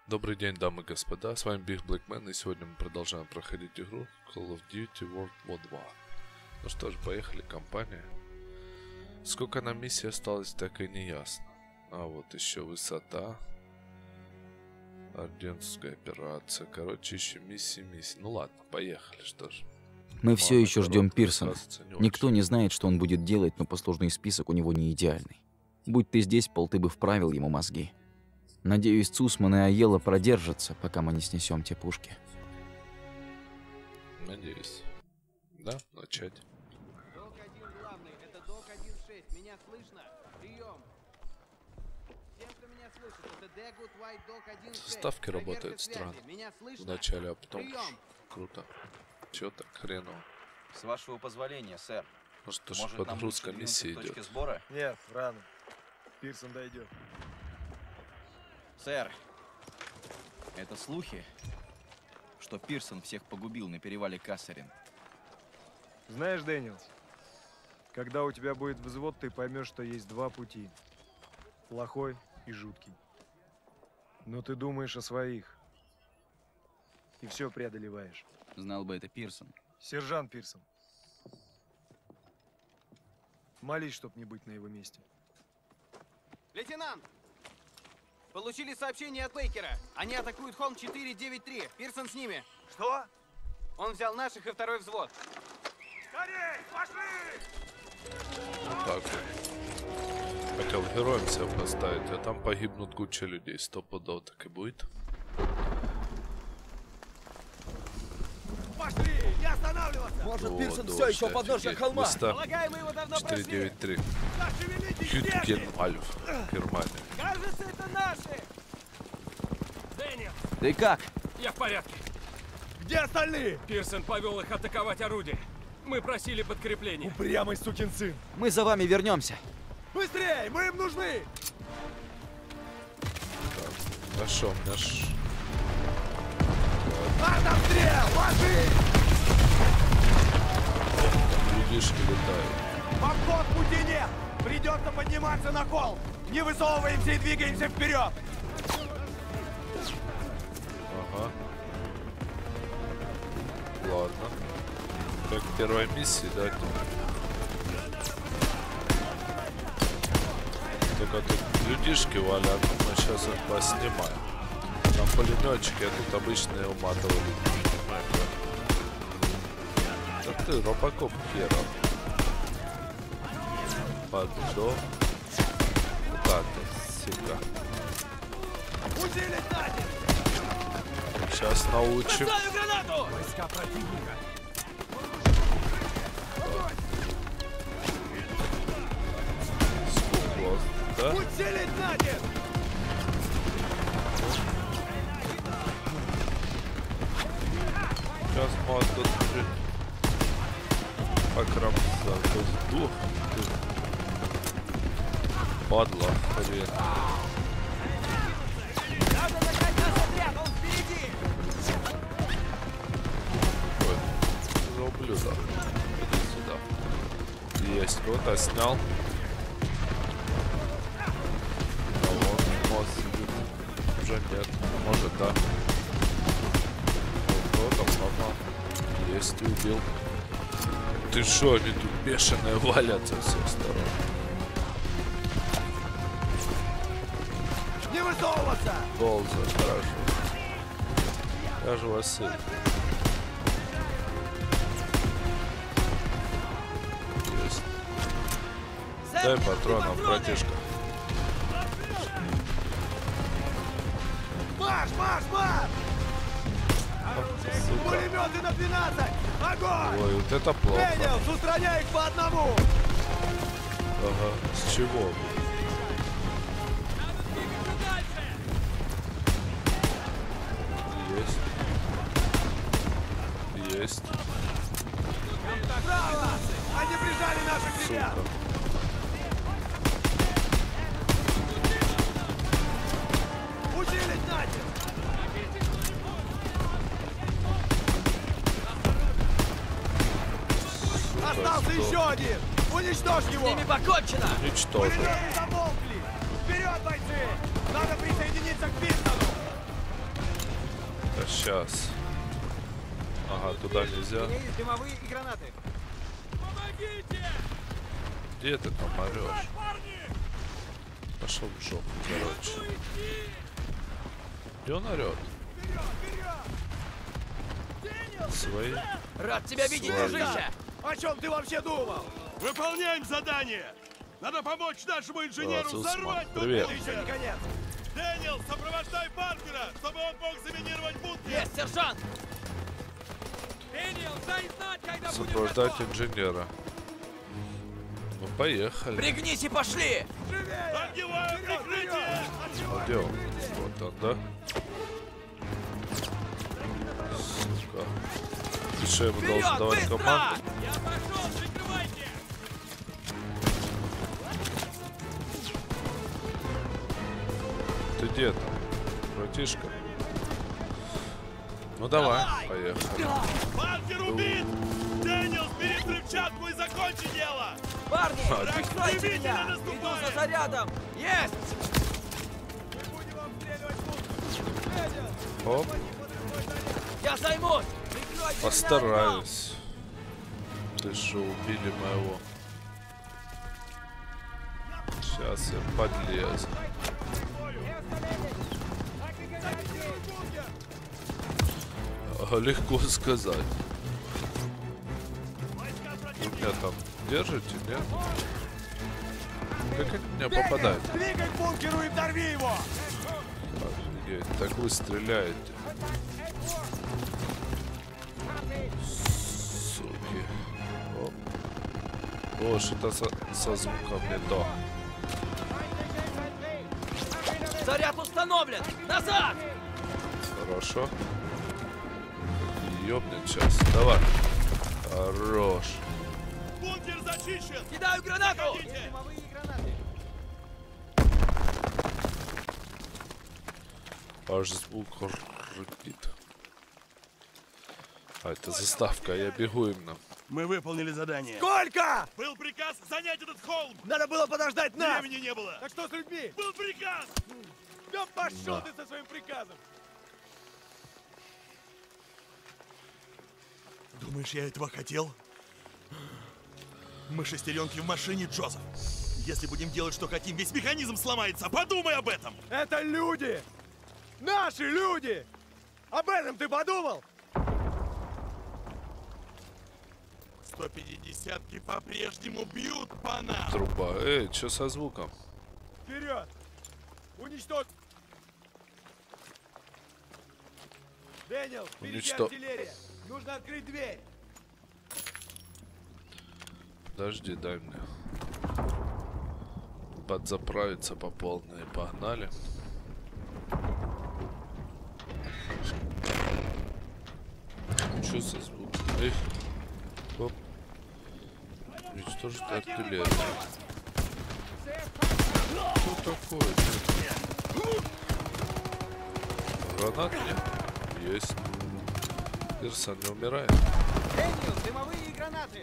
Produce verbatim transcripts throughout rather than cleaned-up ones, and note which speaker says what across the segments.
Speaker 1: Добрый день, дамы и господа, с вами Big Black Man, и сегодня мы продолжаем проходить игру Call of Duty World War два. Ну что ж, поехали, компания. Сколько нам миссий осталось, так и не ясно. А вот еще высота. Орденская операция. Короче, еще миссии, миссии. Ну ладно, поехали, что ж.
Speaker 2: Мы все
Speaker 1: Ладно,
Speaker 2: еще ждем Пирсона.
Speaker 1: Не
Speaker 2: Никто
Speaker 1: очень.
Speaker 2: не знает, что он будет делать, но послужной список у него не идеальный. Будь ты здесь, Пол, ты бы вправил ему мозги. Надеюсь, Цусман и Айелла продержатся, пока мы не снесем те пушки.
Speaker 1: Надеюсь. Да, начать.
Speaker 3: Док один главный, это Док один шесть. Меня слышно? Прием. Тем, кто меня слышит, это Дэгут Уайт Док один шесть.
Speaker 1: Ставки
Speaker 3: Проверка
Speaker 1: работают
Speaker 3: связи.
Speaker 1: странно.
Speaker 3: Меня слышно?
Speaker 1: Вначале, а потом
Speaker 3: Прием.
Speaker 1: круто. Чё так хреново?
Speaker 4: С вашего позволения, сэр.
Speaker 1: Ну что ж,
Speaker 4: Может, нам
Speaker 1: подгрузка
Speaker 4: лучше
Speaker 1: миссии
Speaker 4: двинуться к точке
Speaker 1: идет.
Speaker 4: сбора?
Speaker 5: Нет, рано. Пирсон дойдет.
Speaker 4: Сэр, это слухи, что Пирсон всех погубил на перевале Кассарин.
Speaker 5: Знаешь, Дэниелс, когда у тебя будет взвод, ты поймешь, что есть два пути. Плохой и жуткий. Но ты думаешь о своих. И все преодолеваешь.
Speaker 4: Знал бы это Пирсон.
Speaker 5: Сержант Пирсон. Молись, чтоб не быть на его месте.
Speaker 3: Лейтенант! Получили сообщение от Бейкера. Они атакуют холм четыре девять три. Пирсон с ними.
Speaker 5: Что?
Speaker 3: Он взял наших и второй взвод.
Speaker 5: Скорей, пошли!
Speaker 1: Вот так вот. Хотел героем себя поставить, а там погибнут куча людей. Стопудово так и будет.
Speaker 5: Пошли! Не останавливаться!
Speaker 6: Может,
Speaker 1: О,
Speaker 6: Пирсон
Speaker 1: дождь,
Speaker 6: все еще у подножья
Speaker 1: офигеть.
Speaker 6: холма?
Speaker 1: Места
Speaker 3: Полагаю, мы его давно
Speaker 1: четыре
Speaker 3: прошли.
Speaker 1: девять три.
Speaker 5: Зашевелитесь,
Speaker 1: Хютгенальф, Германия.
Speaker 3: Кажется, это наши.
Speaker 7: Дэниел,
Speaker 2: Ты как?
Speaker 7: я в порядке.
Speaker 5: Где остальные?
Speaker 7: Пирсон повел их атаковать орудие. Мы просили подкрепления.
Speaker 5: Упрямый сукин сын!
Speaker 2: Мы за вами вернемся.
Speaker 5: Быстрей! Мы им нужны!
Speaker 1: Хорошо, у меня ж...
Speaker 5: Артобстрел! Ложись!
Speaker 1: Людишки летают.
Speaker 5: Обход пути нет! Придется подниматься на холм! Не высовываемся и двигаемся вперед!
Speaker 1: Ага. Ладно. Как в первой миссии, да? Только тут людишки валят, мы сейчас их поснимаем. Там пулеметчики, а тут обычные уматывали. Да ты, Робокоп хером. Поддо. Так, сука.
Speaker 5: Усилить натиск!
Speaker 1: Сейчас научим.
Speaker 7: Ставим гранату!
Speaker 5: Войска противника!
Speaker 1: Скупло, да?
Speaker 5: Усилить натиск!
Speaker 1: Сейчас мы тут покромсать. Сдох. Падла, хрен.
Speaker 3: Надо нагнать наш отряд, он впереди.
Speaker 1: Ой, за ублюдок. Иди сюда. Есть, вот, а снял. А вон, нос сидит. Уже нет. Может, да. Вот, вот, ага. Есть, убил. Ты шо, они тут бешеные валятся со всех сторон.
Speaker 5: Не высовываться!
Speaker 1: Ползай, хорошо. Я же Василий. Есть. Дай патронов, братишка.
Speaker 5: Марш, марш, марш!
Speaker 1: Сука.
Speaker 5: Пулеметы на двенадцать! Огонь!
Speaker 1: Ой, вот это плохо.
Speaker 5: Дэниелс, устраняй их по одному!
Speaker 1: Ага, с чего? Есть. Есть.
Speaker 5: Браво! Они прижали наших
Speaker 1: Сука.
Speaker 5: ребят! Усилить натиск! Остался
Speaker 1: что?
Speaker 5: еще один! Уничтожь его!
Speaker 6: С ними покончено!
Speaker 1: Уничтожил.
Speaker 5: Пулеметы замолкли! Вперед, бойцы! Надо присоединиться к Пирсону!
Speaker 1: Сейчас. Ага, туда нельзя.
Speaker 3: У меня есть дымовые и гранаты.
Speaker 7: Помогите!
Speaker 1: Где ты там орешь? Пошел в жопу, короче. Где он орет? Свои?
Speaker 4: Рад тебя видеть,
Speaker 1: Свои.
Speaker 4: дружище!
Speaker 3: О чем ты вообще думал?
Speaker 6: Выполняем задание! Надо помочь нашему инженеру
Speaker 1: О,
Speaker 6: взорвать
Speaker 1: Цусман, привет.
Speaker 6: бункер!
Speaker 3: Еще не конец.
Speaker 6: Дэниел, сопровождай Паркера, чтобы он мог заминировать бункер!
Speaker 4: Есть, сержант!
Speaker 7: Дэниел, дай знать, когда будем
Speaker 1: Сопровождать
Speaker 7: готовы.
Speaker 1: инженера. Ну, поехали.
Speaker 4: Пригнись и пошли!
Speaker 6: Огневое прикрытие!
Speaker 1: А где он? Вот он, да? Сука. Ты что, ему должен
Speaker 4: Вперед,
Speaker 1: давать
Speaker 4: быстро!
Speaker 1: команду?
Speaker 7: Я пошел, прикрывайте!
Speaker 1: Ты где там, братишка? Ну давай, поехали.
Speaker 6: Паркер убит! Дэниел, бери взрывчатку и закончи дело!
Speaker 4: Парни,
Speaker 1: А,
Speaker 4: прикройте
Speaker 6: ты-
Speaker 4: меня!
Speaker 6: ты-
Speaker 4: Иду
Speaker 6: наступает!
Speaker 4: за зарядом! Есть!
Speaker 1: Оп,
Speaker 4: Я займусь! Прикройте меня,
Speaker 1: постараюсь. Ты что, убили моего? Сейчас я подлезу. А, легко сказать. Вы меня там держите, нет? Как они меня попадают?
Speaker 3: Двигай к бункеру и взорви его!
Speaker 1: Офигеть, так вы стреляете. Суки. Оп. О, что-то со, со звуком не то.
Speaker 4: нам! Заряд установлен! Назад!
Speaker 1: Хорошо. Ёбнет сейчас. Давай. Хорош.
Speaker 6: Бункер зачищен!
Speaker 4: Кидаю гранату!
Speaker 6: Идите!
Speaker 3: Дымовые и гранаты.
Speaker 1: Аж звук рыпит. А, это заставка, я бегу именно.
Speaker 6: Мы выполнили задание.
Speaker 3: Сколько?
Speaker 6: Был приказ занять этот холм!
Speaker 3: Надо было подождать нас!
Speaker 6: Времени не было!
Speaker 3: Так что с людьми?
Speaker 6: Был приказ!
Speaker 3: Да пошел
Speaker 1: Да.
Speaker 3: ты со своим приказом!
Speaker 6: Думаешь, я этого хотел? Мы шестеренки в машине, Джозеф. Если будем делать, что хотим, весь механизм сломается. Подумай об этом!
Speaker 3: Это люди! Наши люди! Об этом ты подумал?
Speaker 6: сто пятидесятки по-прежнему бьют по нам.
Speaker 1: Труба. Эй, что со звуком?
Speaker 3: Вперед! Уничтожь! Дэниел, впереди
Speaker 1: Уничто-
Speaker 3: артиллерия! Нужно открыть дверь!
Speaker 1: Подожди, дай мне. Подзаправиться по полной. Погнали. Что за звук? Эх. Оп. Уничтожить артиллерию. Что такое? Гранат нет? Есть. Пирсон не умирает.
Speaker 3: Дэниел, дымовые гранаты!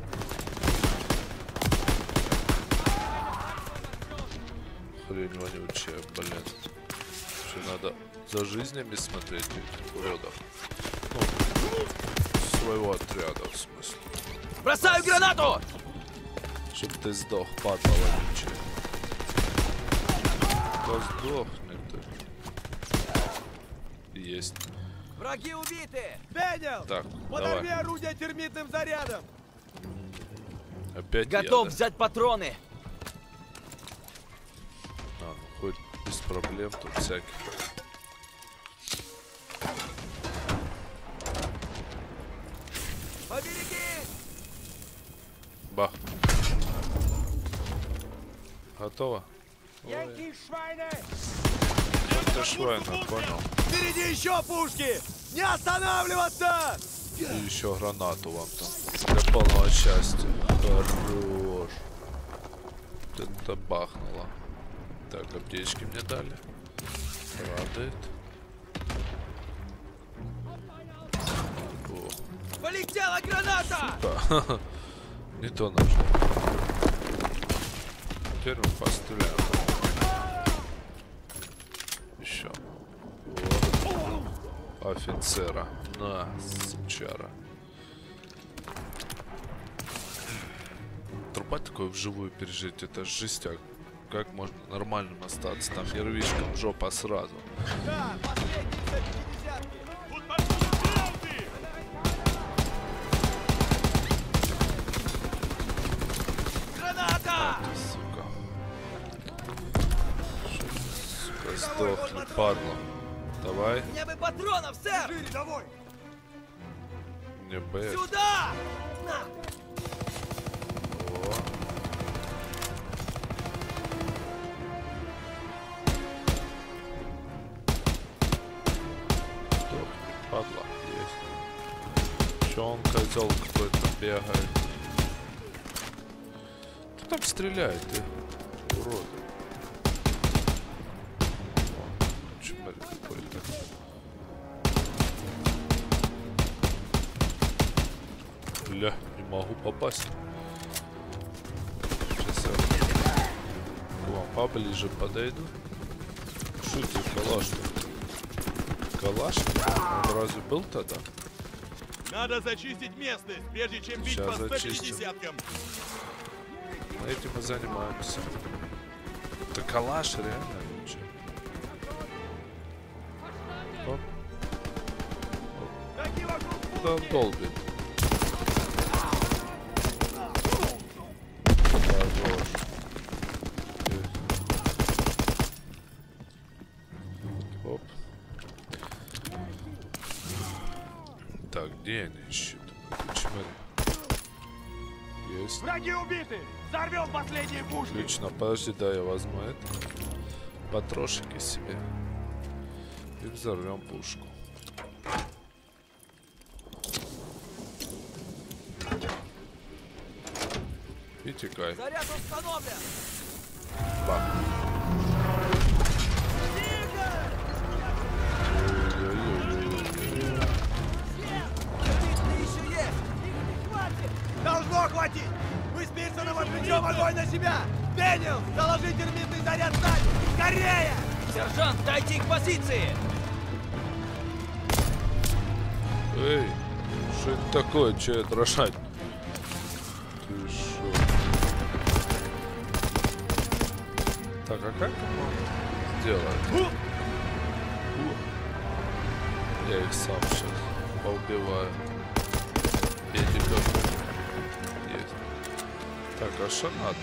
Speaker 1: Хрень вонючая, блин. Вообще надо за жизнями смотреть этих уродов. Ну, своего отряда, в смысле.
Speaker 4: Бросаю гранату!
Speaker 1: Чтоб ты сдох, падла вонючая. Да сдохни ты. Есть.
Speaker 4: Враги убиты!
Speaker 3: Дэниел!
Speaker 1: Так,
Speaker 3: Подорви
Speaker 1: давай.
Speaker 3: орудие термитным зарядом!
Speaker 1: Опять
Speaker 4: Готов
Speaker 1: я, да?
Speaker 4: взять патроны!
Speaker 1: А, ну хоть без проблем тут всяких.
Speaker 4: Поберегись!
Speaker 1: Бах. Готово?
Speaker 3: Янки Швайне!
Speaker 1: Ты швайна, понял.
Speaker 3: Впереди еще пушки! Не останавливаться!
Speaker 1: И еще гранату вам там. Для полного счастья. Хорош. Это бахнуло. Так, аптечки мне дали. Радует. О,
Speaker 4: Полетела граната!
Speaker 1: да. Не то нажал. Теперь мы постреляем. Еще. Вот. офицера. На, сучара. Труба такое вживую пережить, это жестяк. Как можно нормальным остаться? Там нервишком жопа сразу.
Speaker 3: Да, последний за пятидесятки.
Speaker 6: Тут подходят грауты!
Speaker 3: Граната!
Speaker 1: Ты, сука. Шо ты, сука, сдохни, падла. Давай.
Speaker 3: Мне бы патронов, сэр! Рядовой!
Speaker 1: Мне Б.
Speaker 3: Сюда! На!
Speaker 1: О. Сдохни, падла. Есть. Чё он, козел какой-то, бегает? Кто там стреляет, ты? Урод. Чмырь какой-то. Бля, не могу попасть. Сейчас я к вам поближе подойду. Что ты, калаш-то? Калаш? Он разве был тогда?
Speaker 6: Надо зачистить местность, прежде чем бить
Speaker 1: Сейчас
Speaker 6: по
Speaker 1: зачистим.
Speaker 6: пятидесяткам.
Speaker 1: Мы этим и занимаемся. Это калаш реально лучше. Оп. Оп. Да он долбит. Хорош. Оп. Так, где они ищут? Чмырь. Есть.
Speaker 6: Враги убиты! Взорвем последние пушки!
Speaker 1: Отлично, подожди, да, я возьму это. Патрошики себе. И взорвем пушку. И текай.
Speaker 3: Заряд установлен!
Speaker 1: Бах. Ой-ой-ой-ой-ой.
Speaker 3: Еще есть! Их не хватит! Должно хватить! Мы с Пирсоном отвлечем огонь на себя! Дэниел, заложи термитный заряд сзади! Скорее! Сержант, дайте их позиции!
Speaker 1: Эй, что это такое? Че это рожать? Ты шо? Так, а как это сделать? Я их сам сейчас поубиваю. Я тебя... Есть. Так, а что надо?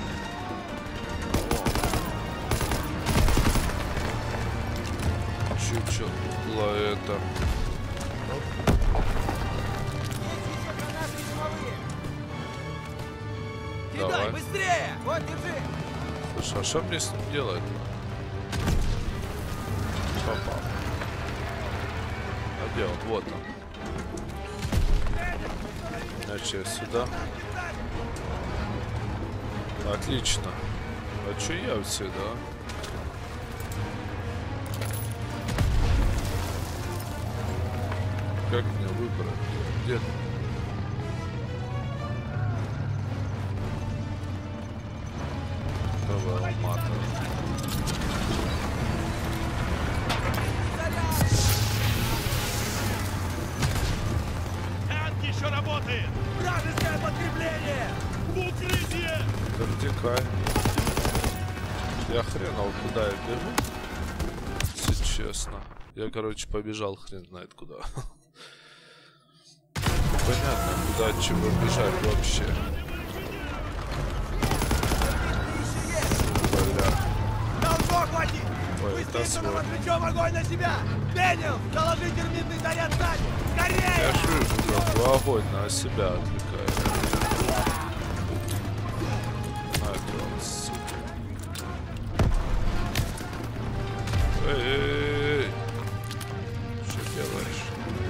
Speaker 1: Чуть-чуть было это...
Speaker 3: Кидай,
Speaker 1: Давай.
Speaker 3: быстрее! Вот, держи!
Speaker 1: Слушай, а что мне с ним делать? Попал. А где он? Вот он. Значит, сюда. Отлично. А чё я всегда? Как мне выбрать? Где ты? Давай, мата.
Speaker 6: Танк еще работает!
Speaker 3: Вражеское подкрепление!
Speaker 6: В укрытие!
Speaker 1: Вертикай. Я хренал, куда я бегу. Если честно. Я, короче, побежал хрен знает куда. Понятно, куда от чего бежать вообще. Бля.
Speaker 3: Должно хватить!
Speaker 1: Ой,
Speaker 3: Мы с
Speaker 1: это
Speaker 3: Пирсоном
Speaker 1: свой.
Speaker 3: отвлечем огонь на себя! Дэниел, заложи термитный заряд сзади!
Speaker 1: Я
Speaker 3: Скорее!
Speaker 1: ж вижу, как огонь на себя отвлекает. Нахер он, сука. Эй, эй, эй. Что делаешь?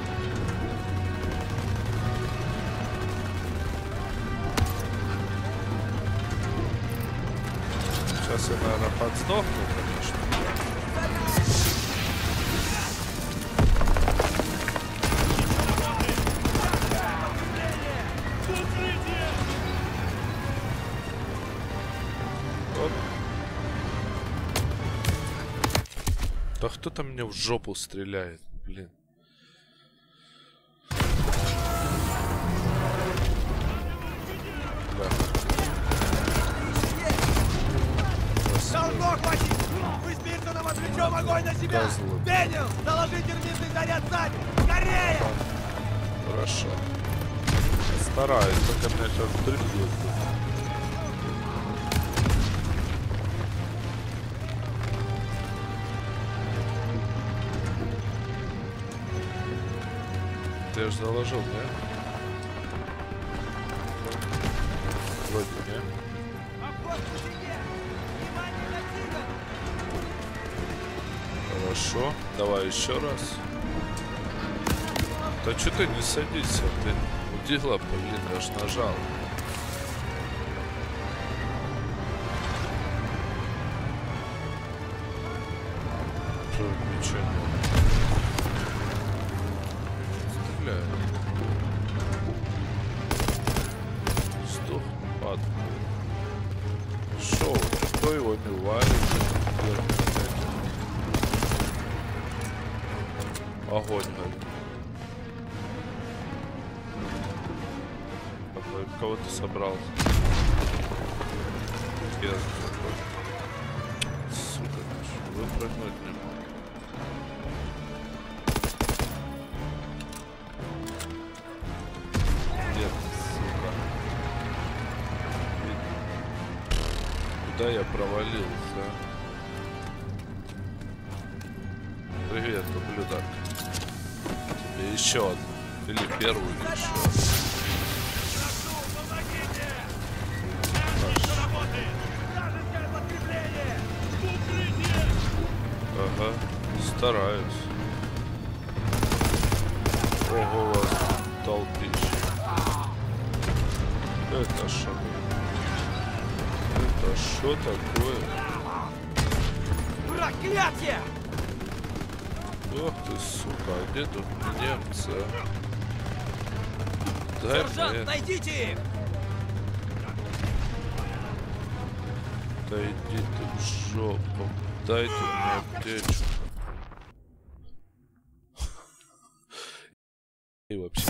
Speaker 1: Сейчас я, наверное, подсдохну, конечно.
Speaker 6: В укрытие!
Speaker 1: Оп. Да кто-то мне в жопу стреляет, блин.
Speaker 3: Должно хватить! Мы с Пирсоном отвлечем огонь на себя!
Speaker 1: Козлы.
Speaker 3: Дэниел, заложи термитный заряд сзади! Скорее!
Speaker 1: Хорошо. Стараюсь, только меня сейчас дрифтует. Ты же заложил, не? Вроде не.
Speaker 3: Обход по себе! Внимание на тигр!
Speaker 1: Хорошо. Давай еще раз. Да что ты не садись, блин. Удила, блин, аж нажал. Что, ничего нет. Стреляй. Сдох, падай. Шоу, кто его не варит? Огонь горит. Кого ты собрал? Я сука, выпрыгнуть не могу. Нет, сука. Куда я провалился? Привет, ублюдок. Тебе еще одну. Или первую, или еще одну. Ага, стараюсь. Ого, вас толпища. Это шо? Это шо такое?
Speaker 3: Проклятие!
Speaker 1: Ох ты, сука, а где тут немцы? Дай
Speaker 3: Сержант,
Speaker 1: мне.
Speaker 3: найдите их!
Speaker 1: Да иди ты в жопу. Дайте мне аптечку. И вообще,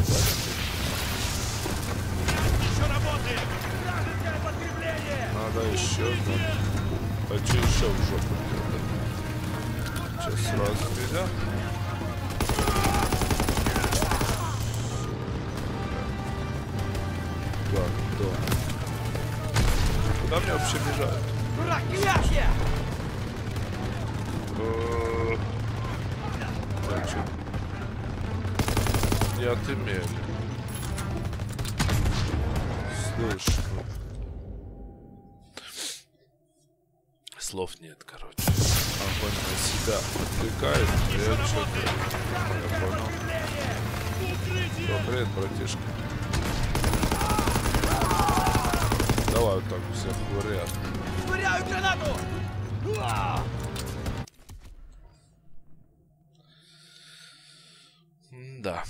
Speaker 6: Еще работает!
Speaker 3: Вражеское подкрепление!
Speaker 1: надо еще, да. Хочу еще в жопу где-то. Сейчас сразу меня. Гандон. Куда мне вообще бежать?
Speaker 3: Проклятие!
Speaker 1: Э, Значит, не отымели. Слышь, ну. Слов нет, короче. Огонь на себя отвлекает, я что-то... Я понял. Что, привет, братишка. Давай вот так всех вариант.
Speaker 3: Швыряю гранату! Уа!
Speaker 1: Да.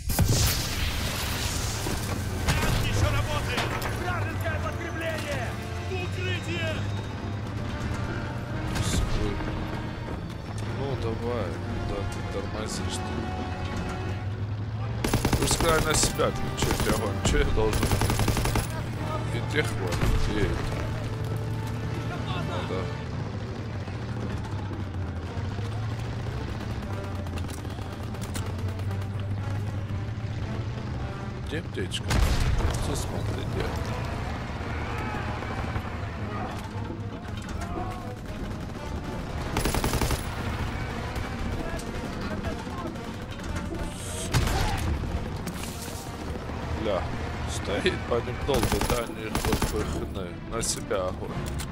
Speaker 6: Еще работает!
Speaker 3: Вражеское подкрепление!
Speaker 6: Укрытие!
Speaker 1: Стой. Ну давай, да ты тормозишь ты. Пускай на себя включить огонь. Че я должен? И тех хватит, и это. Надо. Где аптечка? Все смотри, где? Бля, стоит по ним долго, да, не хоть бы хны. На себя огонь.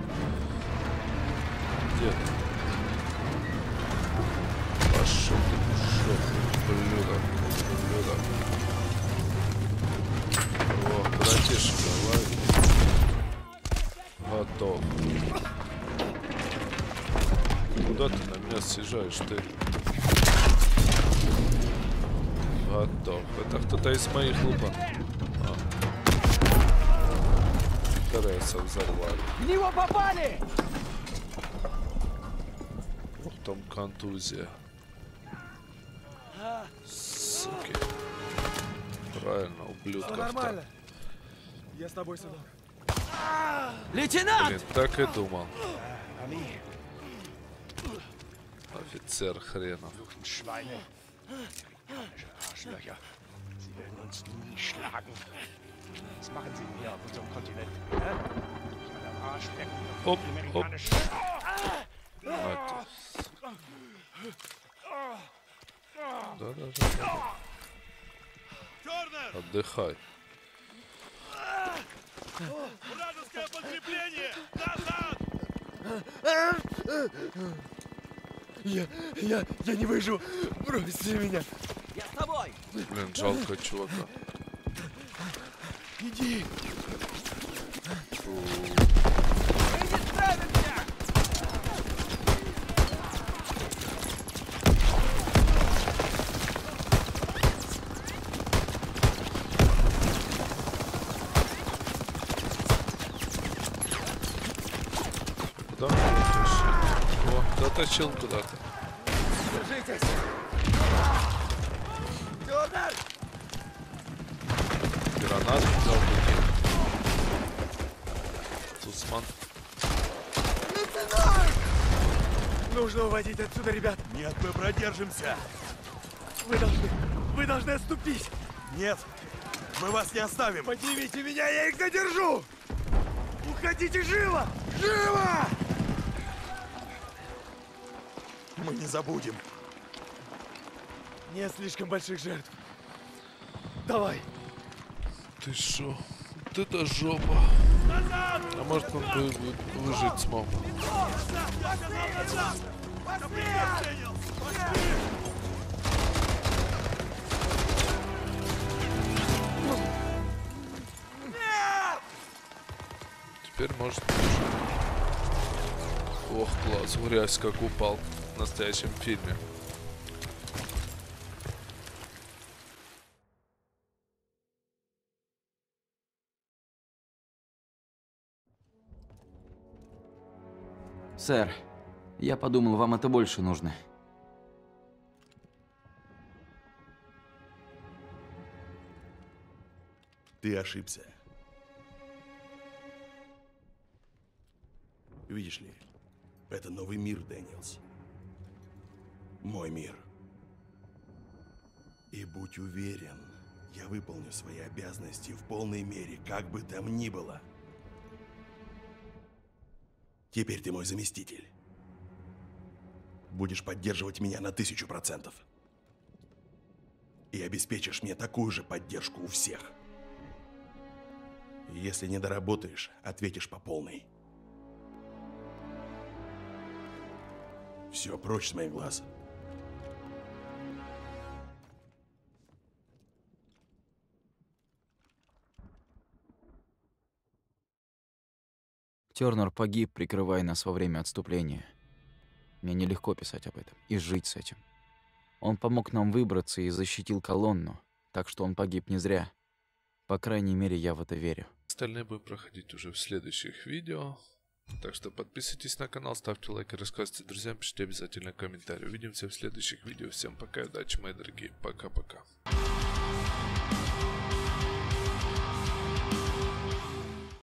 Speaker 1: Где ты? Пошел ты в жопу, блюдок, блюдок. О, братишка, лови. Готов. Куда ты на меня съезжаешь, ты? Готов. Это кто-то из моих лупан. А. Тереса взорвали.
Speaker 3: В него попали!
Speaker 1: Вот там контузия. Суки. Правильно, ублюдков-то.
Speaker 5: Я с тобой, сынок.
Speaker 3: Лейтенант!
Speaker 1: Блин, так и думал. Офицер хренов.
Speaker 8: Schweine. Amerikanische Arschlöcher. Sie werden uns nie schlagen. Was machen Sie hier auf unserem Kontinent? Hä? Alle am Arsch lecken und
Speaker 1: Hopp,
Speaker 8: die
Speaker 1: hopp.
Speaker 8: amerikanische...
Speaker 1: Мать. Да-да-да.
Speaker 6: Тернер!
Speaker 1: Отдыхай.
Speaker 6: Вражеское подкрепление! Назад!
Speaker 3: Я, я, я не выживу. Бросьте меня.
Speaker 4: Я с тобой!
Speaker 1: Блин, жалко чувака.
Speaker 3: Иди.
Speaker 1: Куда он дотащил? О, дотащил куда-то.
Speaker 3: Держитесь. Тернер!
Speaker 1: Гранату взял такие. Цусман.
Speaker 3: Лейтенант! Нужно уводить отсюда, ребят.
Speaker 6: Нет, мы продержимся!
Speaker 3: Вы должны, вы должны отступить.
Speaker 6: Нет, мы вас не оставим!
Speaker 3: Поднимите меня, я их задержу. Уходите живо! Живо!
Speaker 6: Мы не забудем!
Speaker 3: Нет слишком больших жертв. Давай.
Speaker 1: Ты шо? Вот это жопа. А может он бы вы- выжить смог? Теперь может выжить. Ох, класс, в грязь как упал в настоящем фильме.
Speaker 2: Сэр, я подумал, вам это больше нужно.
Speaker 6: Ты ошибся. Видишь ли, это новый мир, Дэниелс. Мой мир. И будь уверен, я выполню свои обязанности в полной мере, как бы там ни было. Теперь ты мой заместитель. Будешь поддерживать меня на тысячу процентов. И обеспечишь мне такую же поддержку у всех. И если не доработаешь, ответишь по полной. Все, прочь с моих глаз.
Speaker 2: Тернер погиб, прикрывая нас во время отступления. Мне нелегко писать об этом и жить с этим. Он помог нам выбраться и защитил колонну, так что он погиб не зря. По крайней мере, я в это верю.
Speaker 1: Остальные будем проходить уже в следующих видео. Так что подписывайтесь на канал, ставьте лайк и рассказывайте друзьям, пишите обязательно комментарии. Увидимся в следующих видео. Всем пока и удачи, мои дорогие. Пока-пока.